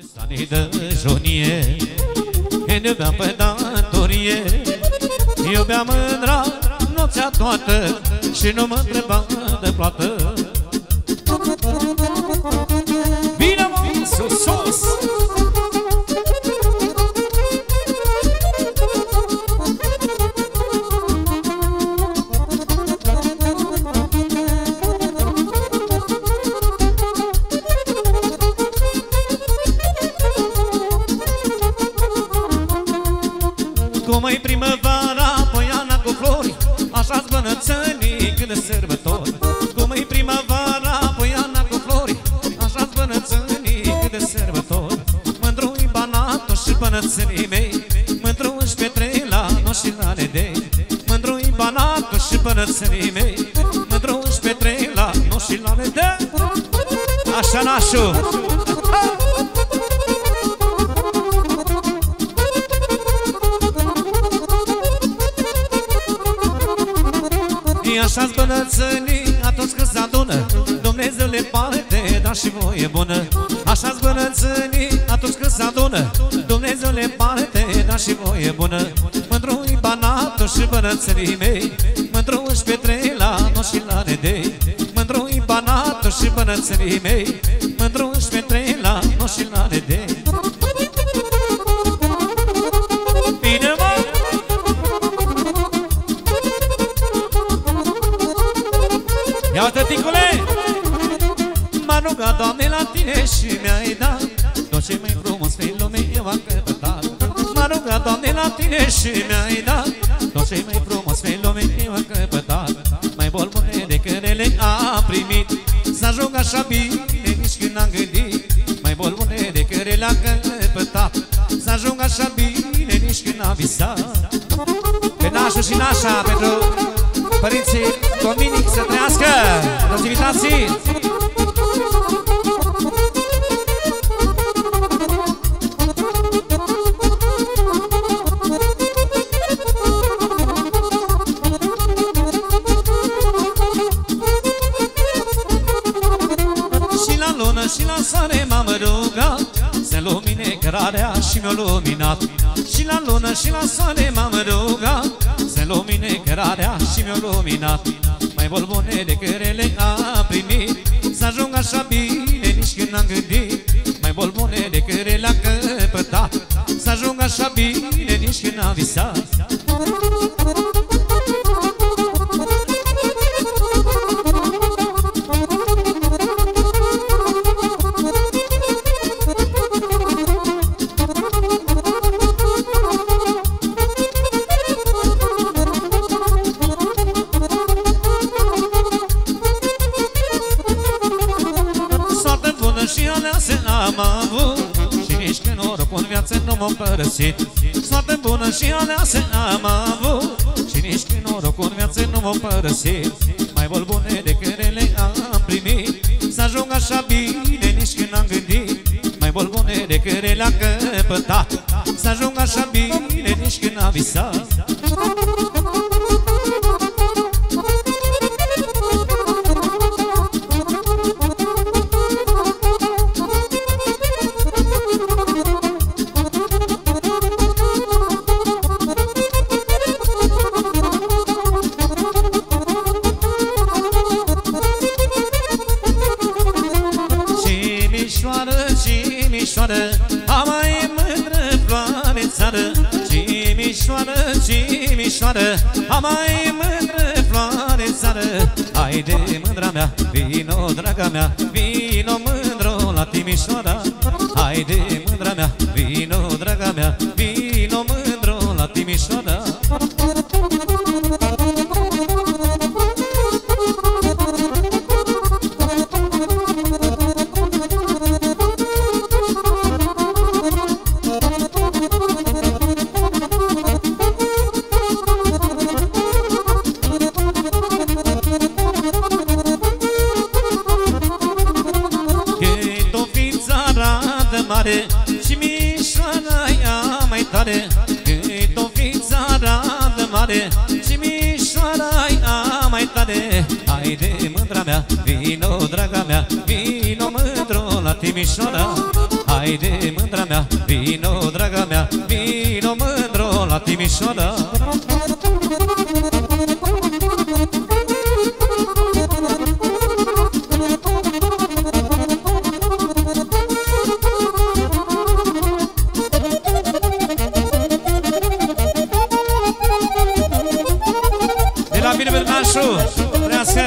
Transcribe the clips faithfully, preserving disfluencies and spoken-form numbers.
Sanii de jonie, când iubeam pe datorie, iubeam mândra noaptea toată și nu mă întreba de plată. Bine, mă, sus, sus! Cum-i primăvara, poiana cu flori, așa-s bănățănii când e sărbători. Cum-i primăvara, poiana cu flori, așa-s bănățănii când e sărbători. Mândru-i Banatul și bănățănii mei, mândru-și Petrela, no și la Nedei. Mândru-i Banatul și bănățănii mei, mândru-și Petrela, no și la Nedei. Așa, nașu! Așa-s bănățănii atunci când s-adună, Dumnezeu le parte, dar și voie bună. Așa-s bănățănii atunci când s-adună, Dumnezeu le parte, dar și voie bună. Mândru-i Banatul și bănățănii mei, mândru-și Petrela, no și la Nedei. Mândru-i Banatul și bănățănii mei, mândru-și Petrela, no și la Nedei. Bine, mă! Ia uite, ticule! M-a rugat, Doamne, la tine și mi-ai dat tot ce mai frumos pe lume eu am căpătat. M-a rugat, Doamne, la tine și mi-ai dat tot ce mai frumos pe lume eu am căpătat. Mai bolbune de cărele am primit, s-ajung așa bine nici când n-am gândit. Mai bolbune de cărele am căpătat, s-ajung așa bine nici când n-am visat. Pe nașul și nașa pentru părinții Dominic să trăiască! Toți invitații! Și la lună și la soare m-am rugat să lumine cărarea și mi-a luminat. Și la lună și la soare m-am rugat să lumine cărarea și mi-a luminat. Mai bolbune de cărele am primit, s-ajung așa bine nici când n-am gândit. Mai bolbune de cărele am căpătat, s-ajung așa bine nici când n-am visat. Am avut și nici când norocul în viață nu m-a părăsit. Soartă bună și aleasă am avut și nici când norocul în viață nu m-a părăsit. Mai bolbune de cărele am primit, s-ajung așa bine nici când n-am gândit. Mai bolbune de cărele am căpătat, s-ajung așa bine nici când n-am visat. A mai mândră floare țară, Cimișoară, Cimișoară, a mai mândră floare țară. Haide, mândra mea, vino, draga mea, vino mândro la Timișoara. Haide, mândra mea, vino, draga mea, vino mândro la Timișoara. Cimișoara ea mai tare, cât o fi țara de mare. Cimișoara ea mai tare, haide mândra mea, vino draga mea, vino mândro la Timișoara. Haide, mândra mea, vino, draga mea, vino, mândro, la Timișoara. De la Bine Bernașu, trească!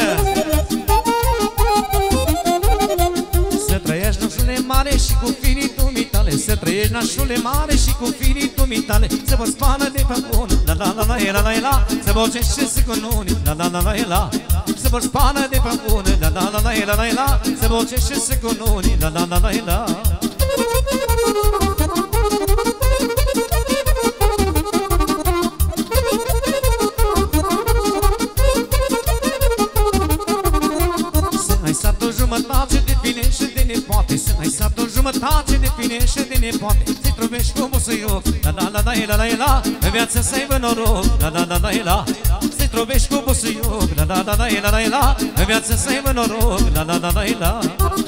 Să trăiești, nașule mare, și cu firii dumitale. Să trăiești, nașule mare, și cu firii dumitale. Să vă spană de pe bun, la la la la la la la. Să vă ocește și cu nuni, la la la la la. Să vă spană de pe bun, la la la la la la. Să vă ocește și cu nuni, la la la la la. Jumătate de fine și de nepoate. Să ai sat o jumătate de fine și de nepoate. Să-i trubești cu busuioc, la la la la la la la. În viață să aibă noroc, la la la la la. Să-i trubești cu busuioc, la la la la la la la. În viață să aibă noroc, la la la la la.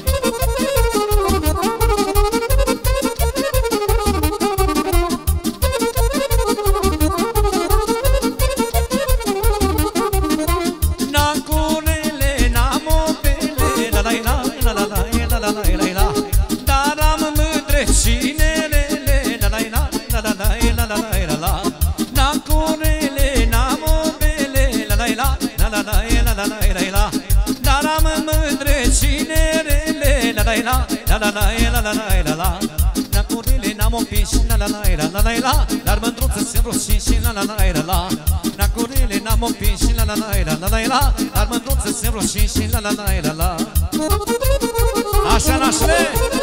La la la la la la la la. Na curile n-am opit și la la la la la la la. Dar mândruță se roșii și la la la la la. Na curile n-am opit și la la la la la la la. Dar mândruță se roșii și la la la la la. Așa, nașule!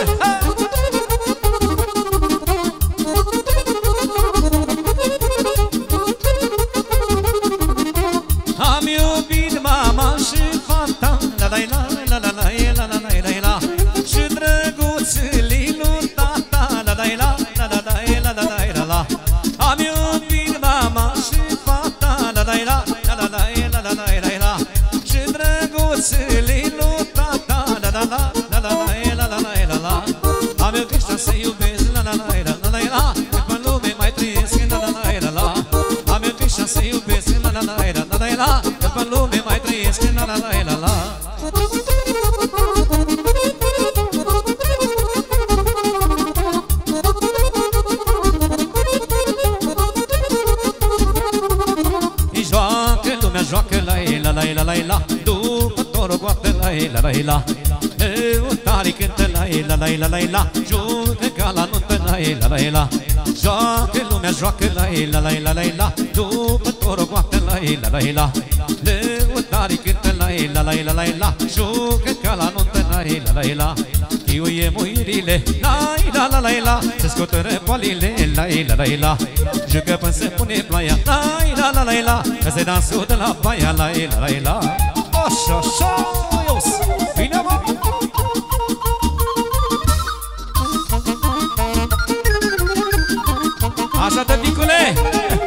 Am iubit mama și fata, la la la la la la la la la la. Și drăguțului lui tata, la la la la la la la la la la. Am iubit mama și fata, la la la la la la la la la la. Și drăguțului lui tata, la la la la la la la la la la. Am iubit și să iubesc, la la la la la la. Pe lume mai trăiesc, la la la la la. Am iubit și să iubesc, la la la la la la. Pe lume mai trăiesc, la la la la la. Joacă la la la la la la. După torogoată la la la la. Lăutarii cântă la la la la la la. Jucă ca la nuntă la la la la. Joacă lumea, joacă la la la la la la. După torogoată la la la la. Lăutarii cântă la la la la la la. Jucă ca la nuntă la la la la. Chiuie muirile la la la la la. Se scotă poalile la la la la. Jucă până se pune ploaia la la la la la. Că se dansul de la baia la la la la. Așa, așa, ios, bine mă! Așa, tăticule!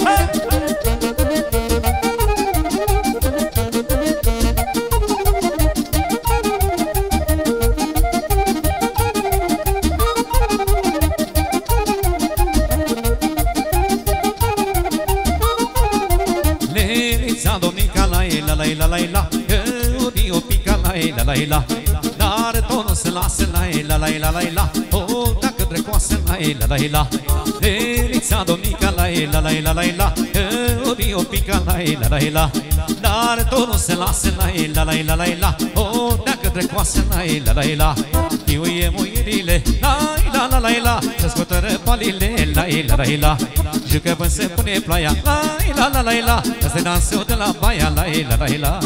La la la la la, eu pica la la la la. Dar tot nu se lasă la la la la la la. O dacă trecoasă la la la la. Elița domnica la la la la la la. Eu pica la la la la. Dar tot nu se lasă la la la la la la. O dacă trecoasă la la la la. Chiuie muirile la la la la la. Se scotă palile la la la la. Jucă până se pune ploaia la la la la la. Asta-i dansul de la baia la la la la.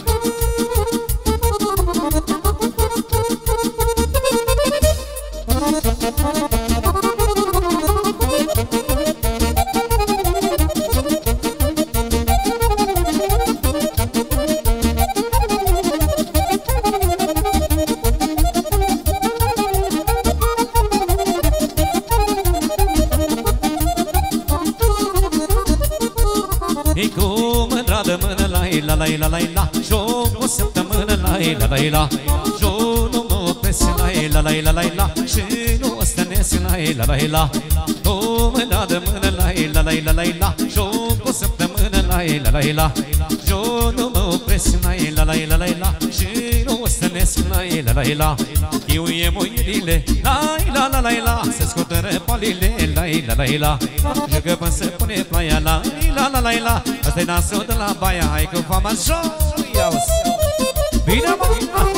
La la la la la, jo o săptămână la la la la, jo nu mă opresc la la la la la, și nu o stănesc stănesc la la la la. O mâna de mână la la la la la la. Joc o săptămână la la la la. Jo nu mă opresc la la la la la la. Și nu stănesc la la la la. Chiuie muirile la la la la la. Se scutură palile la la la la. Jucă până se pune ploaia la la la la la. Asta-i dansul de la baia, hai cu fama jos. Ia-uzi! Bine mă!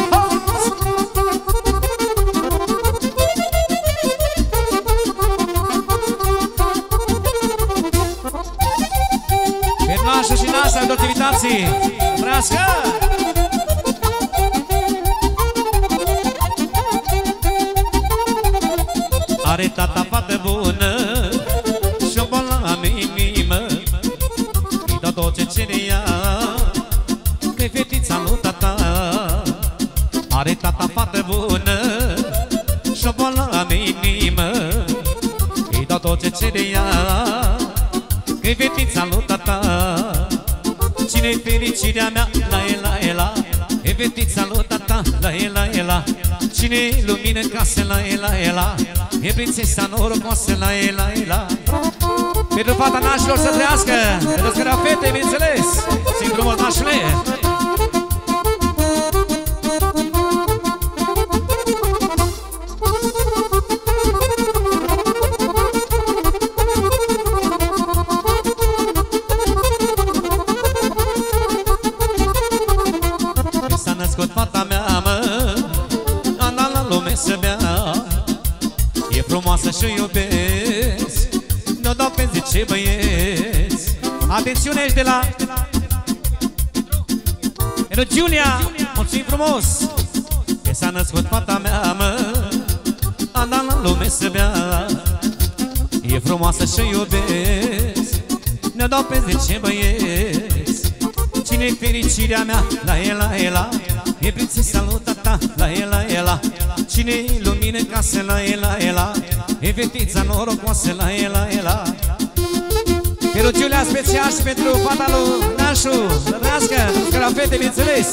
Nașa și nașa de activitații. Trească! Are tata fată bună și-o boală am inimă. Îi dau tot ce cere ea, că-i fetița lui tata. Are tata fată bună și-o boală am inimă. Îi dau tot ce cere ea, că-i fetița lui tata. Cine-i fericirea mea? La e la e la. E fetița lui tata. La e la e la. Cine-i lumină în casă? La e la e la. E prințesa norocoasă? La e la e la. Pentru fata nașilor să trăiască, pentru că erau fete, bineînțeles. Țin frumos, nașule. Fata mea, mă, a dat la lume să bea. E frumoasă și-o iubesc, ne-o dau pe zice băieți. Atențiune, ești de la Ero Giulia, mulțumim frumos. Că s-a născut fata mea, mă, a dat la lume să bea. E frumoasă și-o iubesc, ne-o dau pe zice băieți. Cine-i fericirea mea? La e la e la. E prințesa lui tata, la e la e la. Cine-i lumină în casă? La e la e la. E fetița norocoasă? La e la e la. Pentru Giulia special și pentru fata lui Nașu, să trăiască, pentru că erau fete, bineînțeles.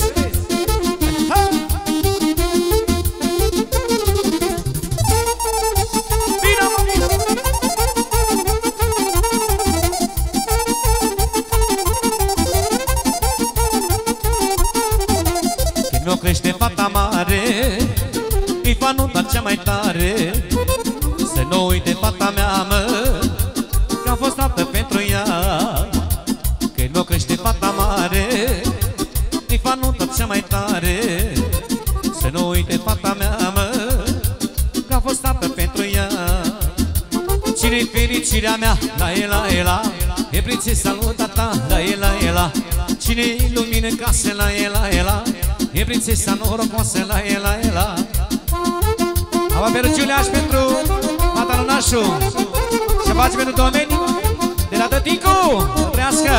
Mi-o crește fata mare, îi fa nunta cea mai tare. Să nu uite fata mea, mă, că am fost tată pentru ea. Când mi-o crește fata mare, îi fa nunta cea mai tare. Să nu uite fata mea, mă, că am fost tată pentru ea. Cine-i fericirea mea? La e la e la. E prințesa lui tata, la e la e la. Cine-i lumină în casă? La e la e la. E prințesa norocoasă? La e la e la. Aba pentru Giulia și pentru fata lui Nașu. Se face pentru domeni de la tăticu. Să trăiască.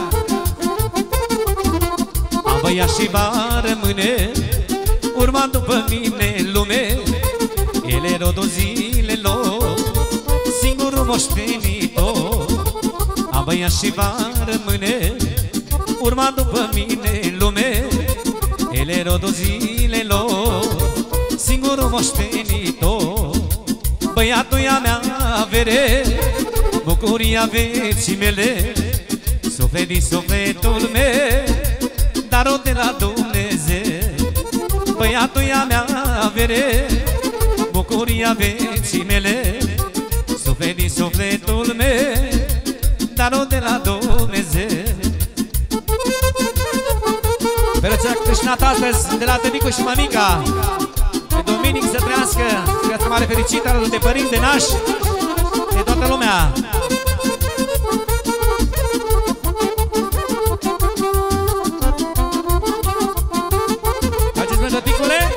Am băiat și va rămâne, urmând după mine lume. Ele rodul zilelor, singurul moștenitor. Am băiat și va rămâne, urmând după mine lume. Ele rodul zilelor, singurul moștenitor. Băiatul ia mea avere, bucuria vieții mele. Suflet din sufletul meu, darul de la Dumnezeu. Băiatul ia mea avere, bucuria vieții mele. Suflet din sufletul meu, darul de la Dumnezeu. Ferăcea creștinat astăzi de la tăticu și mămica. Pe Dominic să trăiască, să viață mare fericită, alături de părinți, de nași, de toată lumea. Faceți, mă, tăticule?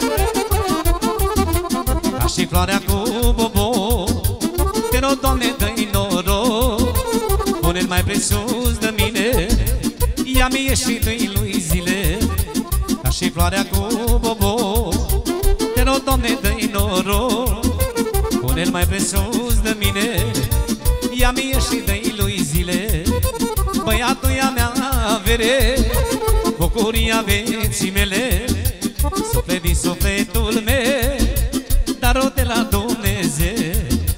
Ca și floarea cu bobo, te rog, Doamne, dă-i noroc. Pune-l mai presus de mine, ia mie și dă-i lui zile. Ca și floarea cu bobo, te rog, Doamne, dă-i noroc. Pune-l mai presus de mine, ia mie și dă-i lui zile. Băiatul ia mea avere, bucuria vieții mele. Suflet din sufletul meu, darul de la Dumnezeu.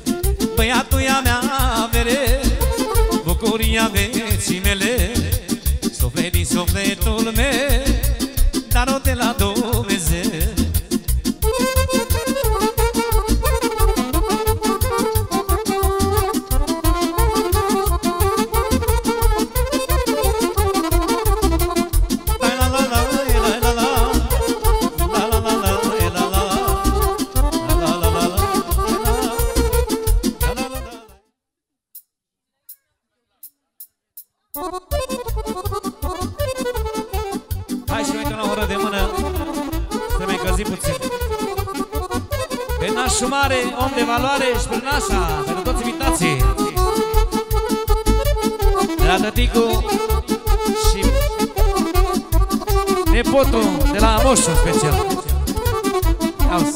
sufletul meu, dar o de la Dumnezeu. Hai și uite la oră de mână, să mai încălzim puțin. Pe nașul mare, om de valoare și pe nașa, pentru toți invitații. De la tăticu și nepotul de la moșu special. Auzi.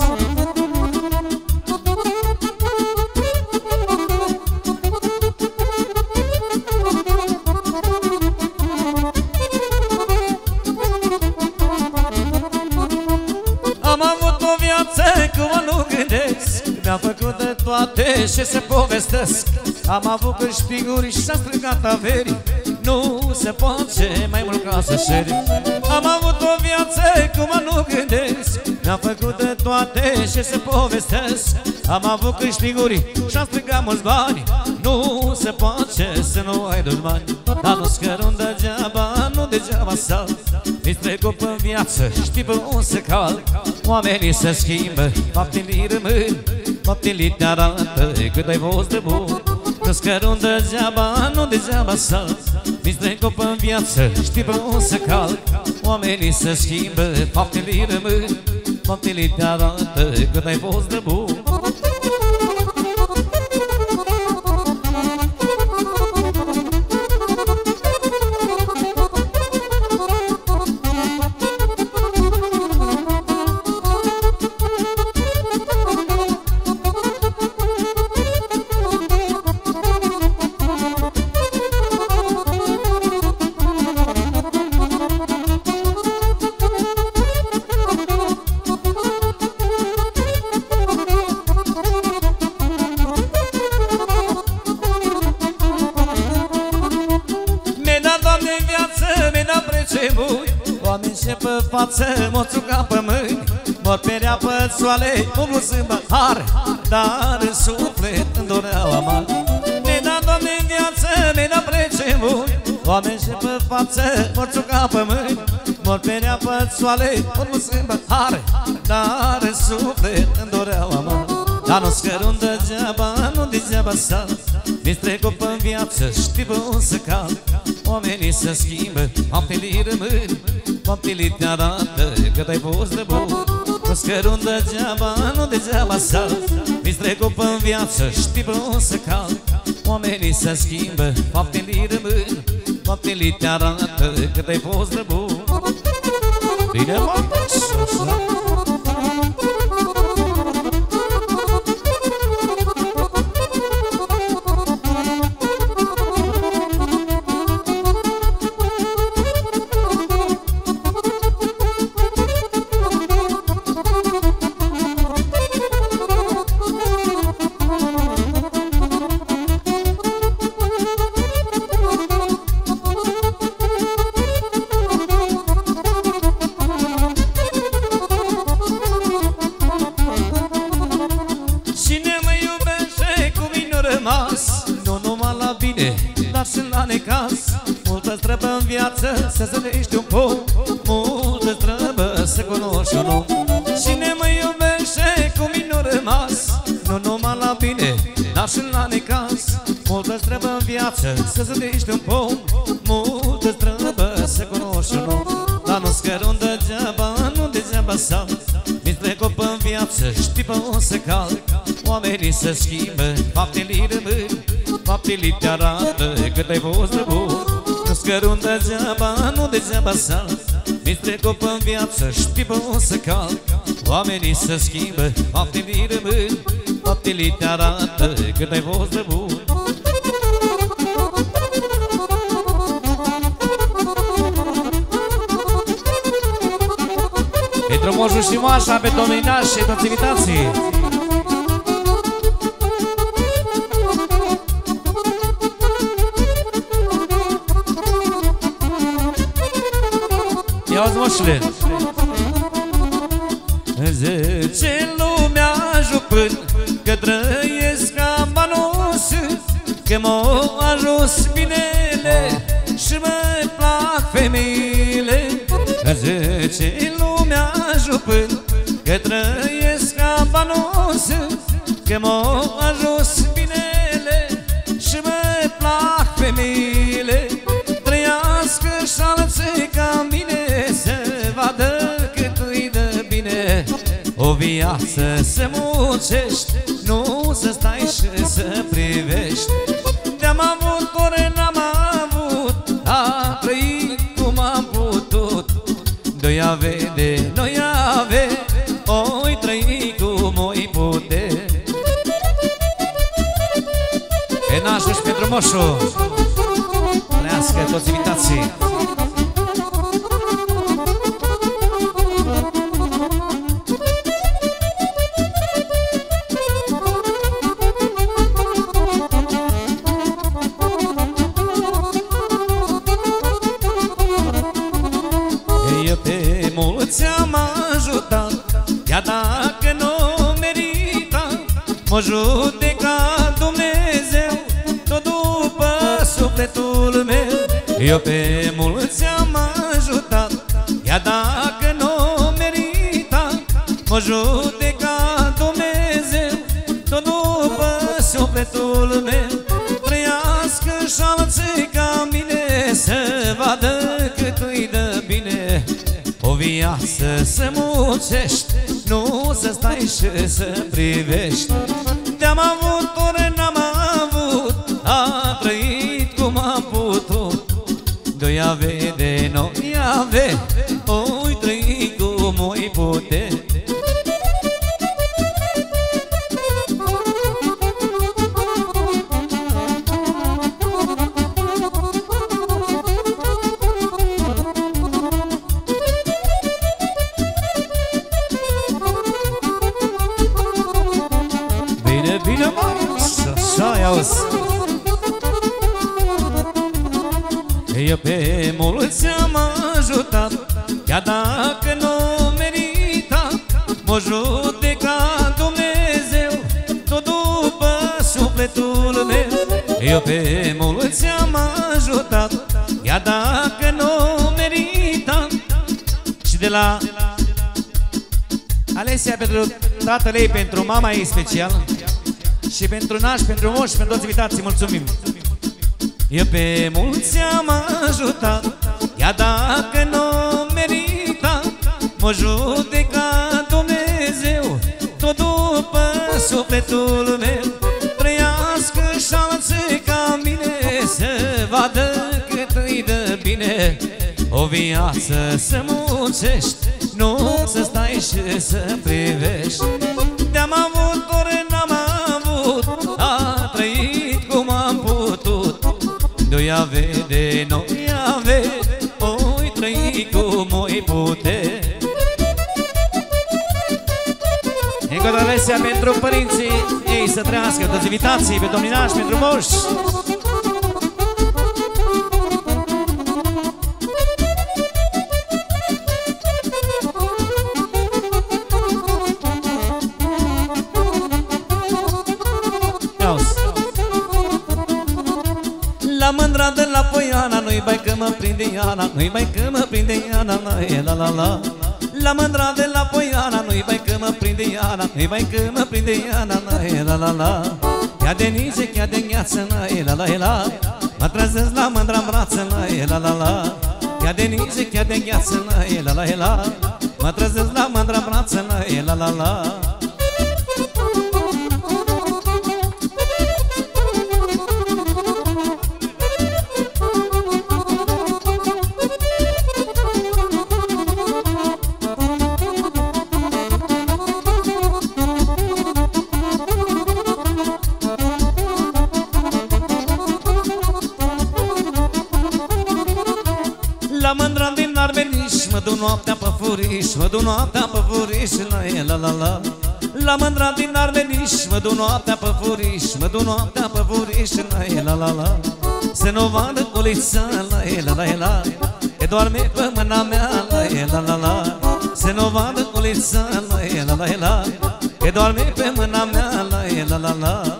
Cum nu gândesc, mi-am făcut de toate și se povestesc. Am avut câștiguri și s-a strigat averi, nu se poate mai mult ca să șeri. Am avut o viață cum nu gândesc, mi-am făcut de toate și se povestesc. Am avut câștiguri și am strigat mulți bani, nu se poate să nu ai doi bani. Dar nu scărun degeaba, nu degeaba sal, îți trecut pe viață, știi pe unde se cal. Oamenii se schimbă, faptele rămân, faptele te arată cât ai fost de bun. Nu scărun degeaba, nu degeaba sal, îți trecut pe viață, știi pe unde se cal. Oamenii se schimbă, faptele rămân, faptele te arată cât ai fost de bun. Oameni și pe față, moțul ca pe mâini, mor pe rea pe soale, omul în har, dar în suflet îmi doreau amar. Ne da, Doamne, în viață, ne da precemuri. Oameni și pe față, moțul ca pe mâini, mor pe rea pe soale, omul în har, dar în suflet îmi doreau amar. Dar nu scărun degeaba, nu degeaba sal, mi-ți trecut pe viață, știi pe unde se cal. Oamenii se schimbă, faptele rămân, faptele te arată cât ai fost de bun. Nu scărun degeaba, nu degeaba sal, mi-ți trecut pe viață, știi pe unde se cal. Oamenii se schimbă, faptele rămân, faptele te arată cât ai fost de bun. Bine, mă, nu numai la bine, dar și la necaz. Multă-ți trebuie în viață să zărești un pom, multă-ți trebuie să cunoști un om. Cine mă iubește cu mine nu rămas, nu numai la bine, dar și la necaz. Multă-ți trebuie în viață să zărești un pom, multă-ți trebuie să cunoști un om. Dar nu scărun degeaba, nu degeaba sal, mi-ți trecut pe-n viață, știi pe unde se cal. Oamenii se schimbă, faptele rămân, faptele te arată cât ai fost de bun. Nu scărun degeaba, nu degeaba sal, mi-ți trecut pe-n viață, știi pe unde se cal. Oamenii se schimbă, faptele rămân, faptele te arată cât ai fost de bun. Pentru moșul și moașa, pe dominași și toți invitații. moșule. Zice lumea jupând că trăiesc ca banos, că m-au ajuns binele și mă plac femeile. Zice lumea jupând că trăiesc ca banos, că m-au ajuns binele și mă plac femeile. Trăiască și alții ca mine, să vadă cât îi dă bine. O viață să muncești, nu să stai și să privești. De-am avut ori n-am avut, a trăit cum am putut. Doi ave de noi ave, oi trăi cum oi pute. E nașul și pentru moșul, trăiască toți invitații. Ți-am ajutat, chiar dacă nu merita, mă judeca Dumnezeu tot după sufletul meu. Eu pe mulți am ajutat, chiar dacă nu merita, mă judeca Dumnezeu tot după sufletul meu. Trăiască și alții ca mine, să vadă cât îi dă bine. O viață să muncești, nu să stai și să privești. De-am avut ori n-am avut, a trăit cum am putut. Doi ave de noi ave, oi trăi cum oi pute. Eu pe mulți am ajutat, chiar dacă nu merita, mă judeca Dumnezeu tot după sufletul meu. Eu pe mulți am ajutat, chiar dacă nu merita. Și de la Alesia pentru tatăl ei, pentru mama ei special, și pentru naș, pentru moș, pentru toți invitații, mulțumim! Eu pe mulți am ajutat, chiar dacă nu merita, mă judeca Dumnezeu tot după sufletul meu. Trăiască și alții ca mine, să vadă cât îi dă bine. O viață să muncești, nu să stai și să privești. De-am avut ori n-am avut, a trăit cum am putut. Doi ave de noi ave, oi trăi cum oi pute. Încă o Alesia pentru părinții ei, să trăiască toți invitații, pe domnii nași, pentru moși. La mândra de la Poiana, nu-i bai că mă prinde Iana, nu-i bai că mă prinde Iana, la la la. La mândra de la Poiana, nu-i bai că mă prinde Iana, nu-i bai că mă prinde Iana, la la la. Chiar de nice, chiar de gheață, la la la. Mă trezesc la mândra-n brață, la la la. Chiar de nice, chiar de gheață, la la la. Mă trezesc la mândra-n brață, la la la. La mândra din Armeniș, mă duc noaptea pe furiș, mă duc noaptea pe furiș, la la la. La mândra din Armeniș, mă duc noaptea pe furiș, mă duc noaptea pe furiș, la la la. Să nu vadă polița, la la la. E doarme pe mâna mea, la la la la. Să nu vadă ulița, la la la, că doarme pe mâna mea, la la la.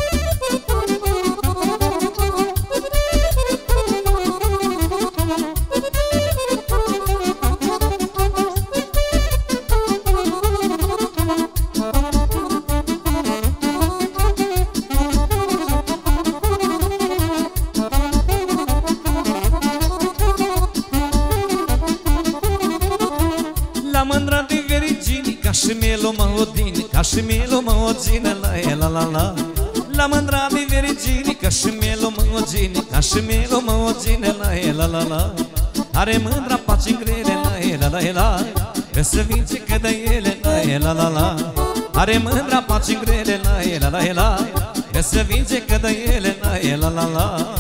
La mândra de Virginia, ca și mielul mă odine, ca și mielul mă odine, la la la la. La mândra de Virginia, ca și mielul mă odine, ca și mielul mă odine, la la la. Are mândra pace grele, la la la, că se vince că de ele, la la la. Are mândra pace grele, la la la, că se vince că de ele, la la la.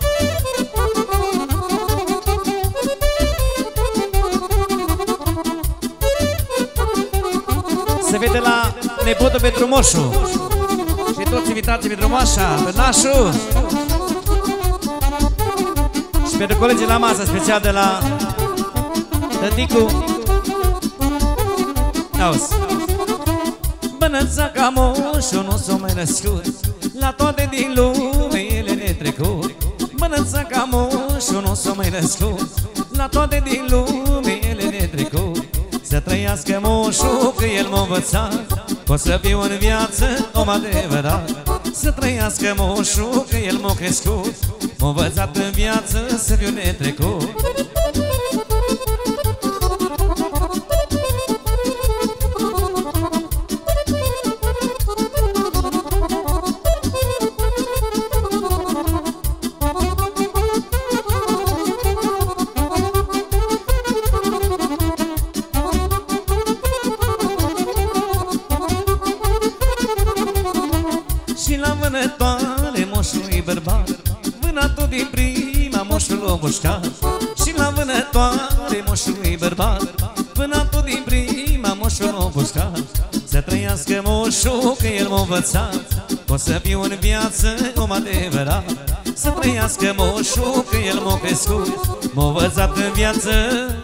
Se vede la nepotul pentru moșu și toți invitații pentru moașa, pentru nașu și pentru colegii la masă, special de la tăticu. Auzi. Bănăța ca moșu nu s-o mai născut, la toate din lume ele ne trecut. Bănăța ca moșu nu s-o mai născut, la toate din lume ele ne trecut. Să trăiască moșu, că el m-a învățat, o să fiu în viață om adevărat. Să trăiască moșu, că el m-a crescut, m-a învățat în viață să fiu netrecut. Și la vânătoare moșului bărbat, vânatul din prima moșul l-a mușcat. Și la vânătoare moșului bărbat, vânatul din prima moșul l-a mușcat. Să trăiască moșul, că el m-a învățat, o să fiu în viață om adevărat. Să trăiască moșul, că el m-a crescut, m-a învățat în viață